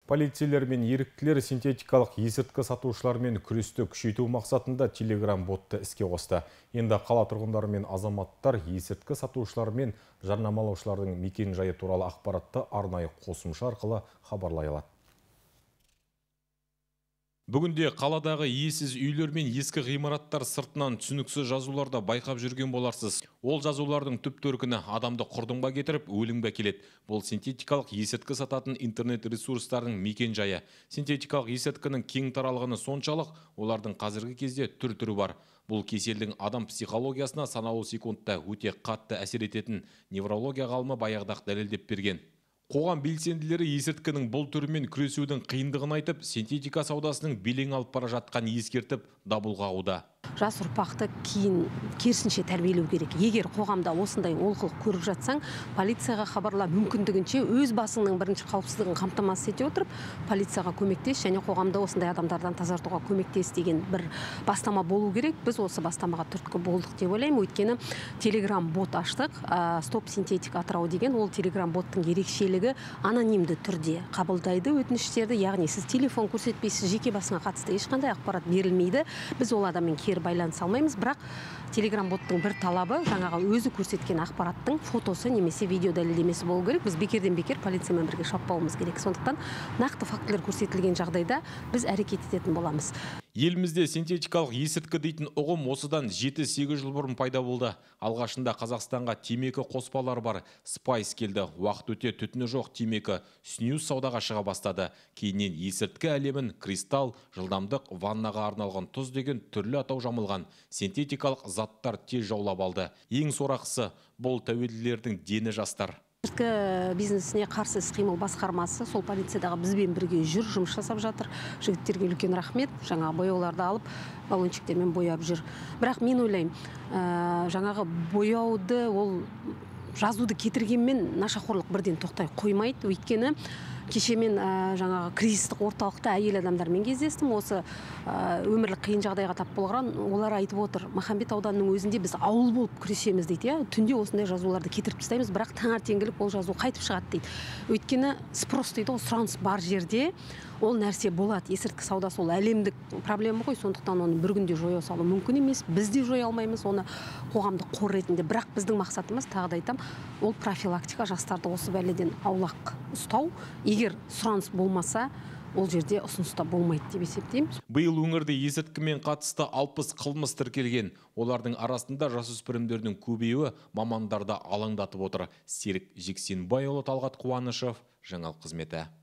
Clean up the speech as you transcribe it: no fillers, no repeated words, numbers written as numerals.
Полицейлер мен еріктілер синтетикалық есірткі сатушылармен күресті күшейту мақсатында телеграм-ботты іске қосты. Енді қала тұрғындары мен азаматтар есірткі сатушылар мен жарнамалаушылардың мекен-жайы туралы ақпаратты арнайы қосымша арқылы хабарлай алады. Бүгінде қаладағы иесіз үйлер мен ескі ғимараттар сыртынан түсініксіз жазуларда байқап жүрген боларсыз. Ол жазулардың түп төркіні адамды құрдымға кетіріп, өлімге әкеледі. Бұл синтетикалық есірткі сататын интернет ресурстардың мекен-жайы. Синтетикалық есірткінің кең таралғаны соншалық, олардың қазіргі кезде түр-түрі бар. Бұл кеселдің адам психологиясына санаулы секундта өте қатты әсер ететін неврология ғалымы баяғыда дәлелдеп берген. Қоғам белсенділері есірткінің бұл түрімен күресудің қиындығын айтып, синтетика саудасының белең алып бара жатқанын ескертіп, дабыл қағуда. Жас ұрпақты кейін керісінше тәрбиелеу керек. Егер қоғамда осындай олқылық көріп жатсаң, полицияға хабарла, мүмкіндігінше өз басыңның бірінші қауіпсіздігін қамтамасыз ете отырып, полицияға көмектес және қоғамда осындай адамдардан тазартуға көмектес деген бір бастама болу керек. Біз осы бастамаға түрткі болдық деп ойлаймын. Өйткені телеграм-бот аштық. Стоп синтетик Атырау деген, ол телеграм-боттың ерекшелігі анонимді түрде қабылдайды өтініштерді. Яғни сіз телефон көрсетпейсіз, жеке басыңа қатысты ешқандай ақпарат берілмейді. Біз ол адаммен кері байланыс алмаймыз, бірақ телеграм-боттың бір талабы жаңағы өзі көрсеткен ақпараттың фотосы немесе видео дәлелдемесі болу керек. Біз бекерден бекер полициямен бірге шаппауымыз керек. Сондықтан нақты фактілер көрсетілген жағдайда біз әрекет ететін боламыз. Елімізде синтетикалық есірткі дейтін ұғым осыдан 7-8 жыл бұрын пайда болды. Алғашында Қазақстанға темекі қоспалары бар спайс келді. Уақыт өте түтіні жоқ темекі снюс саудаға шыға бастады. Кейіннен есірткі әлемін кристалл, жылдамдық, ваннаға арналған тұз деген түрлі атау жамылған. Синтетикалық заттар тез жаулап алды. Ең сорақысы бұл тәуелділердің дені жастар. Есірткі бизнесіне қарсы іс-қимыл басқармасы сол полициядағы бізбен бірге жұмыс жасап жатыр. Жігіттерге үлкен рахмет. Жаңағы бояуларды алып, баллончиктермен бояп жүр. Бірақ мен ойлаймын, жаңағы бояуды, ол жазуды кетіргенмен нашақорлық бірден тоқтай қоймайды. Өйткені кеше мен жаңағы кризистік орталықта әйел адамдармен кездестім. Осы өмірлік қиын жағдайға тап болған, олар айтып отыр, Махамбет ауданының өзінде біз ауыл болып күресеміз дейді. Түнде осындай жазуларды кетіріп тастаймыз, бірақ таңертеңгілік ол жазу қайтып шығады дейді. Өйткені спрос дейді, ол сұраныс бар жерде ол нәрсе болады. Есірткі саудасы ол әлемдік проблема ғой, сондықтан оны бір күнде жоя салу мүмкін емес. Біз де жоя алмаймыз оны қоғамдық қор ретінде. Бірақ біздің мақсатымыз, тағы да айтам, ол профилактика, жастарды осы бәледен аулақ ұстау. Егер сұраныс болмаса, ол жерде ұсыныста болмайды деп есептеймін. Биыл өңірде есірткімен қатысты 60 қылмыс тіркелген. Олардың арасында жасөспірімдердің көбеюі мамандарды алаңдатып отыр. Серік Жексенбайұлы, Талғат Қуанышев, жаңалық қызметі.